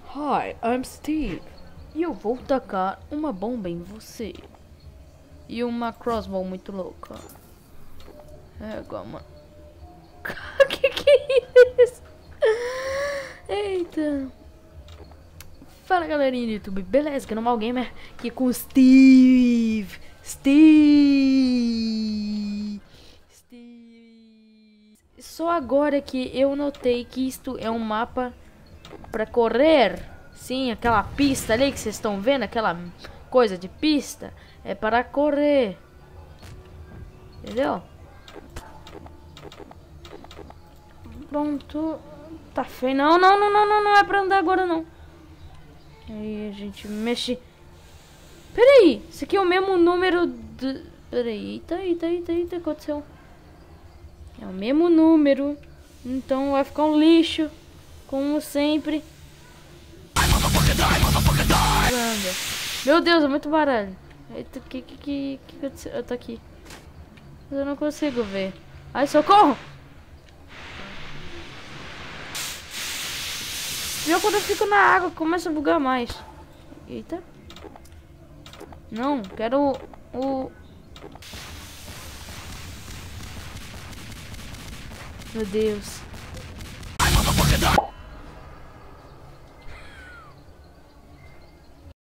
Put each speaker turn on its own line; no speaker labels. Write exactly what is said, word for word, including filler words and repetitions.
Hi, I'm Steve. E eu vou tacar uma bomba em você. E uma crossbow muito louca. É, mano. Que que é isso? Eita. Fala galerinha do YouTube, beleza? Que é Normal Gamer aqui com o Steve. Steve. Steve. Só agora que eu notei que isto é um mapa pra correr. Sim, aquela pista ali que vocês estão vendo, aquela coisa de pista, é para correr. Entendeu? Pronto. Tá feio. Não, não, não, não, não, não é pra andar agora não. Aí a gente mexe. Peraí, isso aqui é o mesmo número de... Peraí, eita, eita, eita, eita, aconteceu. É o mesmo número. Então vai ficar um lixo. Como sempre. Meu Deus, é muito baralho. Eita, que que que que aconteceu? Eu tô aqui. Eu não consigo ver. Ai, socorro! Viu quando eu fico na água, começa a bugar mais. Eita. Não, quero o... o... Meu Deus.